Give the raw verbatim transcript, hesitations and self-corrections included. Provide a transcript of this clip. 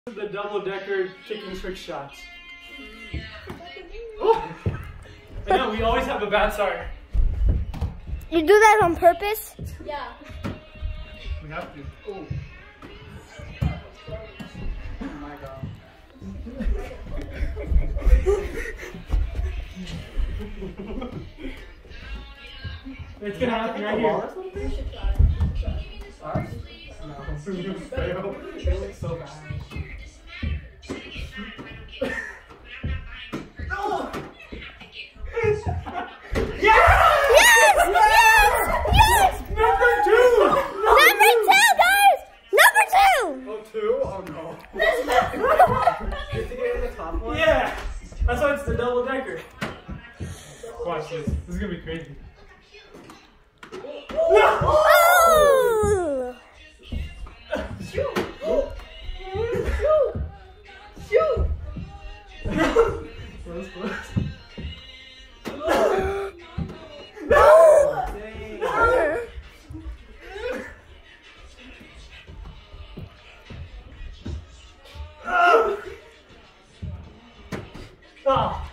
The double-decker taking trick shots. I know, we always have a bad start. You do that on purpose? Yeah. We have to. Oh. Oh my god. It's gonna happen right here. We should try. Alright. No, you fail. They look so bad. No! Yes! Yes! Yes! Yes! Number two! Number two, guys! Number two! Oh, two? Oh no. Did you get in the top one? Yeah! That's why it's the double decker. Watch this. This is gonna be crazy. Oh! Shoot! Shoot! Shoot! Close, close. Ah!